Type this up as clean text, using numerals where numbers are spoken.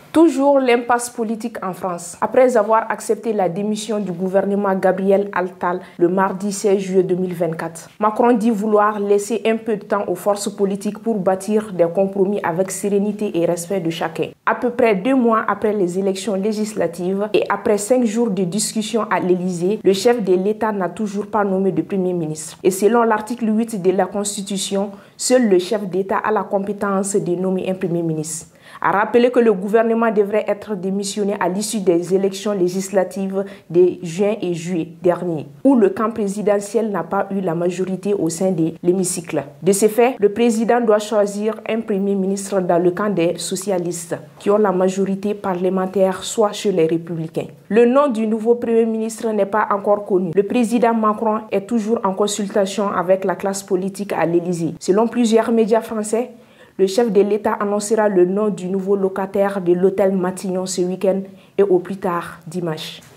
Toujours l'impasse politique en France. Après avoir accepté la démission du gouvernement Gabriel Attal le mardi 16 juillet 2024, Macron dit vouloir laisser un peu de temps aux forces politiques pour bâtir des compromis avec sérénité et respect de chacun. À peu près 2 mois après les élections législatives et après 5 jours de discussion à l'Élysée, le chef de l'État n'a toujours pas nommé de Premier ministre. Et selon l'article 8 de la Constitution, seul le chef d'État a la compétence de nommer un Premier ministre. A rappelé que le gouvernement devrait être démissionné à l'issue des élections législatives de juin et juillet dernier, où le camp présidentiel n'a pas eu la majorité au sein de l'hémicycle. De ce fait, le président doit choisir un premier ministre dans le camp des socialistes, qui ont la majorité parlementaire, soit chez les républicains. Le nom du nouveau premier ministre n'est pas encore connu. Le président Macron est toujours en consultation avec la classe politique à l'Élysée. Selon plusieurs médias français, le chef de l'État annoncera le nom du nouveau locataire de l'hôtel Matignon ce week-end et au plus tard dimanche.